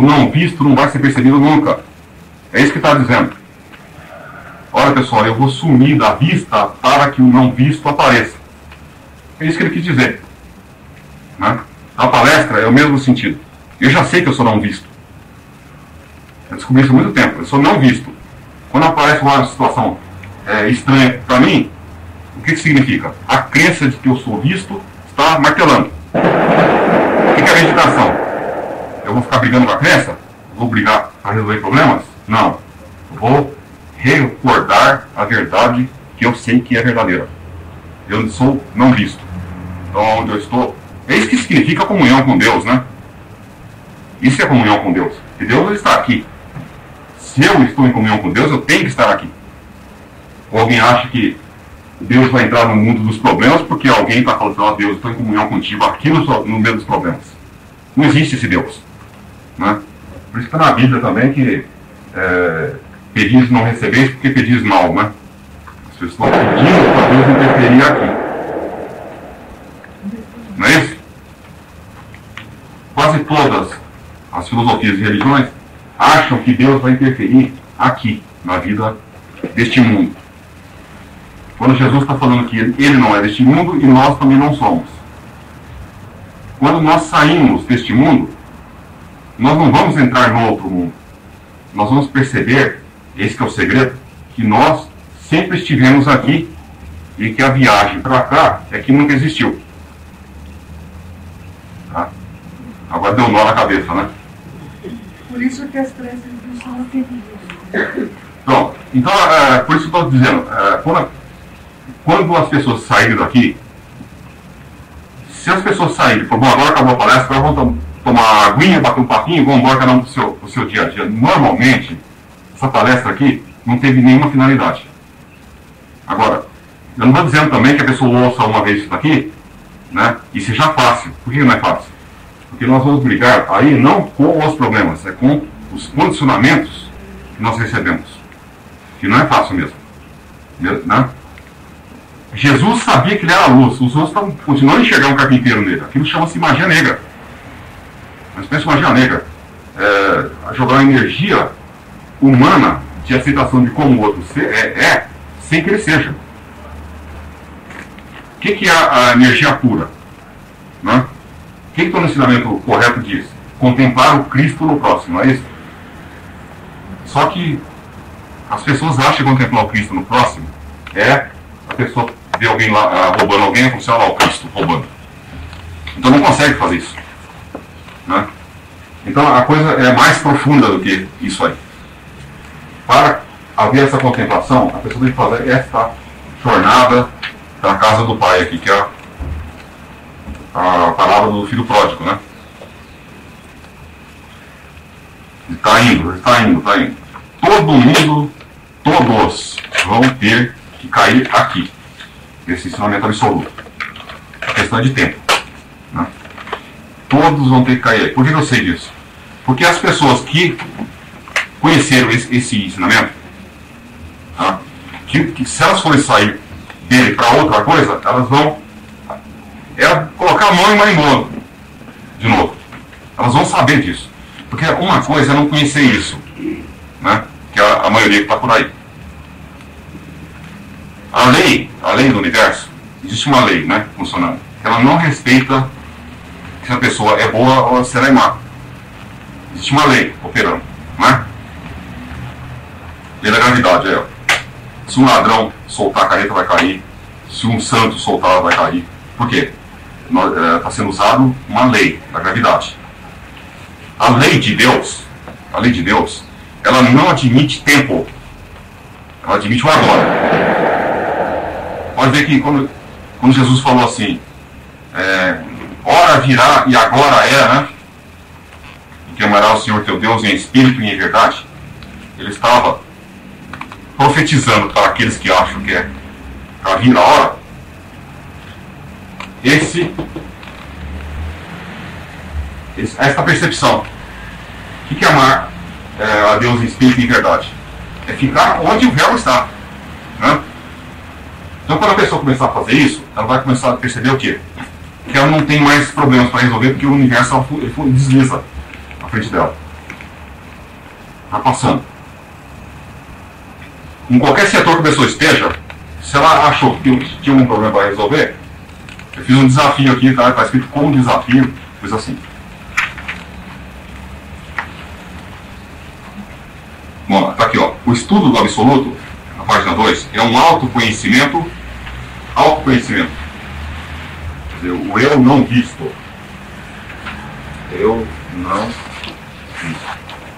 não visto não vai ser percebido nunca. É isso que está dizendo. Olha, pessoal, eu vou sumir da vista para que o não visto apareça. É isso que ele quis dizer. Né? A palestra é o mesmo sentido. Eu já sei que eu sou não visto. Eu descobri isso há muito tempo. Eu sou não visto. Quando aparece uma situação estranha para mim, o que significa? A crença de que eu sou visto está martelando. O que é a meditação? Eu vou ficar brigando com a crença? Vou brigar para resolver problemas? Não. Eu vou recordar a verdade que eu sei que é verdadeira. Eu sou não visto. Então, onde eu estou... É isso que significa comunhão com Deus, né? Isso é comunhão com Deus. E Deus está aqui. Se eu estou em comunhão com Deus, eu tenho que estar aqui. Ou alguém acha que Deus vai entrar no mundo dos problemas porque alguém está falando, ó, Deus, eu estou em comunhão contigo aqui no meio dos problemas. Não existe esse Deus. Né? Por isso que está na Bíblia também que pedis não recebeis porque pedis mal, né? As pessoas estão pedindo para Deus interferir aqui. Não é isso? Quase todas as filosofias e religiões acham que Deus vai interferir aqui, na vida deste mundo. Quando Jesus está falando que ele não é deste mundo e nós também não somos. Quando nós saímos deste mundo, nós não vamos entrar no outro mundo. Nós vamos perceber, esse que é o segredo, que nós sempre estivemos aqui e que a viagem para cá é que nunca existiu. Tá? Agora deu nó na cabeça, né? Por isso que as crenças não são atendidas. Pronto. Então, por isso que eu estou dizendo, quando as pessoas saírem daqui, se as pessoas saírem, bom, agora acabou a palestra, agora vão tomar uma aguinha, bater um papinho e vão embora cada um pro seu dia a dia. Normalmente, essa palestra aqui não teve nenhuma finalidade. Agora, eu não estou dizendo também que a pessoa ouça uma vez isso daqui, né, e seja fácil. Por que não é fácil? Porque nós vamos brigar aí não com os problemas, é com os condicionamentos que nós recebemos. Que não é fácil mesmo. Né? Jesus sabia que ele era a luz. Os outros continuam a enxergar um carpinteiro nele. Aquilo chama-se magia negra. Mas pensa em magia negra. Jogar uma energia humana de aceitação de como o outro sem que ele seja. O que é a energia pura? Né? O que o ensinamento correto diz? Contemplar o Cristo no próximo, não é isso? Só que as pessoas acham que contemplar o Cristo no próximo é a pessoa ver alguém lá roubando alguém e falar, olha lá o Cristo roubando. Então não consegue fazer isso. Né? Então a coisa é mais profunda do que isso aí. Para haver essa contemplação, a pessoa tem que fazer esta jornada da casa do Pai aqui, que é a palavra do filho pródigo, né? Está indo. Todo mundo, todos vão ter que cair aqui. Esse ensinamento absoluto. A questão é de tempo. Né? Todos vão ter que cair aí. Por que eu sei disso? Porque as pessoas que conheceram esse ensinamento, tá? que se elas forem sair dele para outra coisa, elas vão colocar a mão em marimbondo de novo. Elas vão saber disso. Porque uma coisa é não conhecer isso, né? Que é a maioria que está por aí. A lei do universo, existe uma lei, né, funcionando. Ela não respeita se a pessoa é boa ou se ela é má. Existe uma lei operando, né? Lei da gravidade, se um ladrão soltar a carreta vai cair, se um santo soltar ela vai cair. Por quê? Está sendo usado uma lei da gravidade. A lei de Deus, ela não admite tempo. Ela admite o agora. Pode ver que quando Jesus falou assim, hora virá e agora é, né? E que amará o Senhor teu Deus em espírito e em verdade. Ele estava profetizando para aqueles que acham que é para vir a hora. Esta percepção. O que é amar a Deus em espírito e em verdade? É ficar onde o véu está. Né? Então, quando a pessoa começar a fazer isso, ela vai começar a perceber o quê? Que ela não tem mais problemas para resolver, porque o universo desliza à frente dela. Vai passando. Em qualquer setor que a pessoa esteja, se ela achou que tinha um problema para resolver, eu fiz um desafio aqui, tá? Está escrito como desafio, coisa assim. Bom, tá aqui, ó. O estudo do absoluto, na página 2, é um autoconhecimento. Autoconhecimento. Quer dizer, o eu não visto. Eu não visto.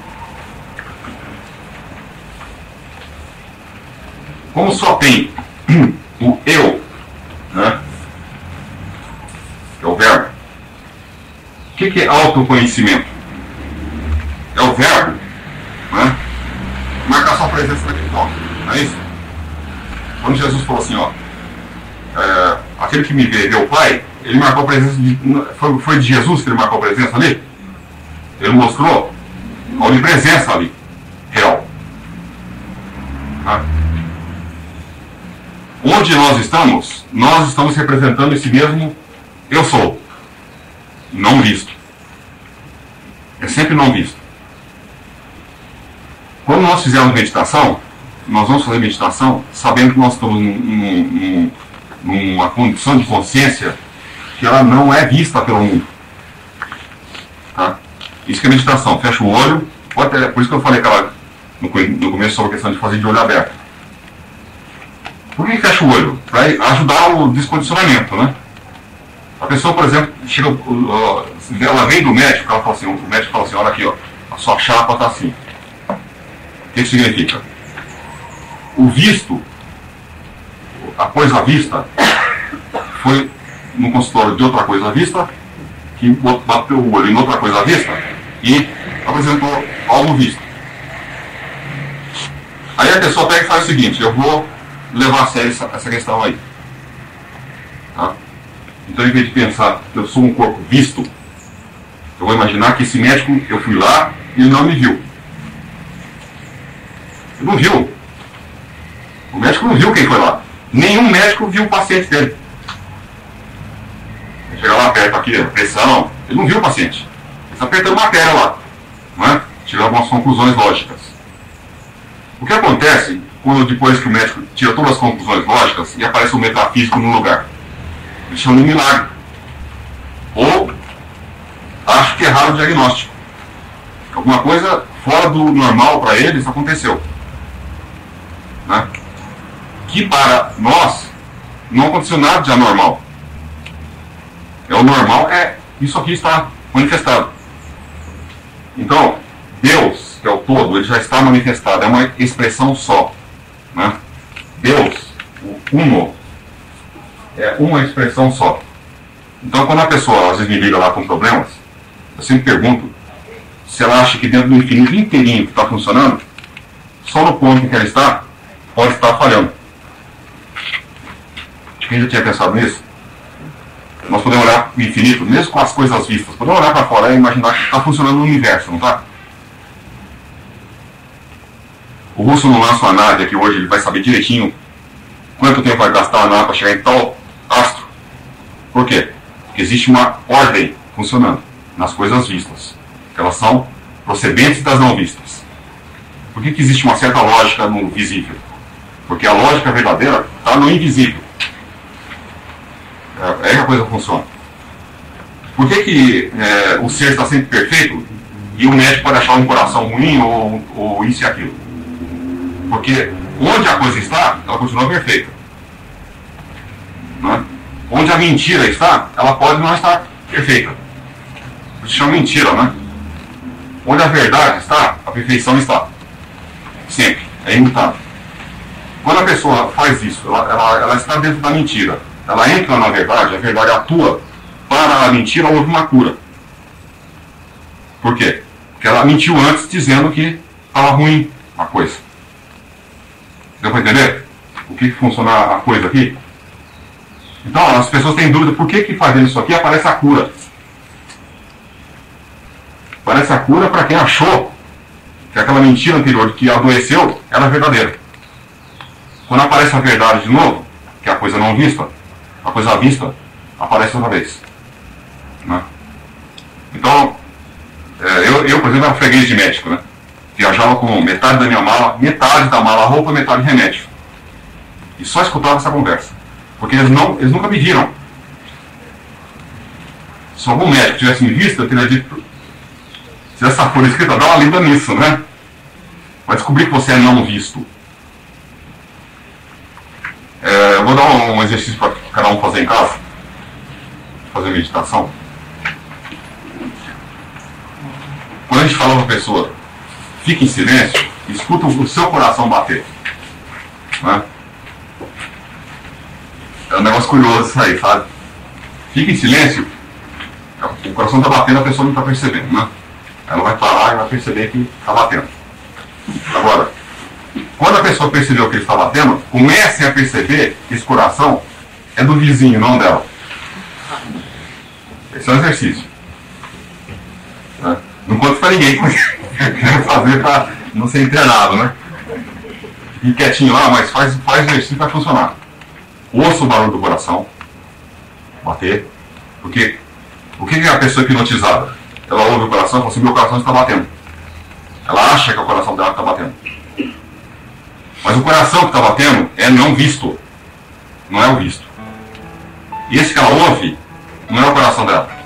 Como só tem o eu, né? Que é o verbo. O que é autoconhecimento? É o verbo, né? Marcar sua presença naquele toque, não é isso? Quando Jesus falou assim, ó, aquele que me vê o Pai, ele marcou a presença foi de Jesus que ele marcou a presença ali? Ele mostrou a onipresença ali, real. Tá? Onde nós estamos representando esse mesmo eu sou, não visto. É sempre não visto. Quando nós fizermos meditação, nós vamos fazer meditação sabendo que nós estamos numa condição de consciência que ela não é vista pelo mundo. Tá? Isso que é meditação. Fecha o olho. Por isso que eu falei no começo sobre a questão de fazer de olho aberto. Por que fecha o olho? Para ajudar o descondicionamento, né? A pessoa, por exemplo, ela vem do médico, ela fala assim, o médico fala assim, olha aqui, ó, a sua chapa está assim. O que significa? O visto, a coisa vista, foi no consultório de outra coisa vista, que bateu o olho em outra coisa vista e apresentou algo visto. Aí a pessoa pega e faz o seguinte, eu vou levar a sério essa questão aí. Tá? Então, em vez de pensar que eu sou um corpo visto, eu vou imaginar que esse médico, eu fui lá e ele não me viu. Ele não viu. O médico não viu quem foi lá. Nenhum médico viu o paciente dele. Ele chega lá, aperta aqui a pressão, ele não viu o paciente. Ele está apertando matéria lá. Não é? Tira algumas conclusões lógicas. O que acontece quando depois que o médico tira todas as conclusões lógicas e aparece o metafísico no lugar? Ele chama de milagre. Ou acho que erraram o diagnóstico. Alguma coisa fora do normal para eles aconteceu. Né? Que para nós não aconteceu nada de anormal. O normal é isso aqui está manifestado. Então, Deus, que é o todo, ele já está manifestado, é uma expressão só. Né? Deus, o uno, é uma expressão só. Então, quando a pessoa às vezes me liga lá com problemas, eu sempre pergunto se ela acha que dentro do infinito inteirinho que está funcionando, só no ponto em que ela está, pode estar falhando. Quem já tinha pensado nisso? Nós podemos olhar para o infinito, mesmo com as coisas vistas, podemos olhar para fora e imaginar que está funcionando no universo, não está? O russo não lança uma nave aqui hoje, ele vai saber direitinho quanto tempo vai gastar a nave para chegar em tal astro. Por quê? Porque existe uma ordem funcionando nas coisas vistas. Elas são procedentes das não vistas. Por que existe uma certa lógica no visível? Porque a lógica verdadeira está no invisível. É aí a coisa funciona. Por que o ser está sempre perfeito e o médico pode achar um coração ruim ou isso e aquilo? Porque onde a coisa está, ela continua perfeita. Né? Onde a mentira está, ela pode não estar perfeita. Isso chama mentira, né? Onde a verdade está, a perfeição está. Sempre. É imutável. Quando a pessoa faz isso, ela está dentro da mentira. Ela entra na verdade, a verdade atua. Para a mentira houve uma cura. Por quê? Porque ela mentiu antes dizendo que estava ruim a coisa. Deu para entender? O que funciona a coisa aqui? Então, as pessoas têm dúvida, por que fazendo isso aqui aparece a cura? Aparece a cura para quem achou que aquela mentira anterior de que adoeceu era verdadeira. Quando aparece a verdade de novo, que é a coisa não vista, a coisa vista aparece outra vez. Né? Então, eu, por exemplo, era freguês de médico, né? Viajava com metade da minha mala, metade da mala roupa, metade remédio. E só escutava essa conversa. Porque eles nunca me viram. Se algum médico tivesse me visto, eu teria dito, se essa folha escrita, dá uma lida nisso, né? Vai descobrir que você é não visto. Eu vou dar um exercício para cada um fazer em casa. Fazer meditação. Quando a gente fala para a pessoa, fique em silêncio, escuta o seu coração bater. Né? É um negócio curioso isso aí, sabe? Fique em silêncio, o coração está batendo, a pessoa não está percebendo, né? Ela vai parar e vai perceber que está batendo. Agora, quando a pessoa percebeu que ele está batendo, comecem a perceber que esse coração é do vizinho, não dela. Esse é um exercício. Né? Não conto para ninguém como fazer para não ser internado, né? Fique quietinho lá, mas faz o exercício para funcionar. Ouça o barulho do coração bater, porque o que é a pessoa hipnotizada? Ela ouve o coração e fala assim, meu coração está batendo. Ela acha que é o coração dela que está batendo. Mas o coração que está batendo é não visto, não é o visto. E esse que ela ouve não é o coração dela.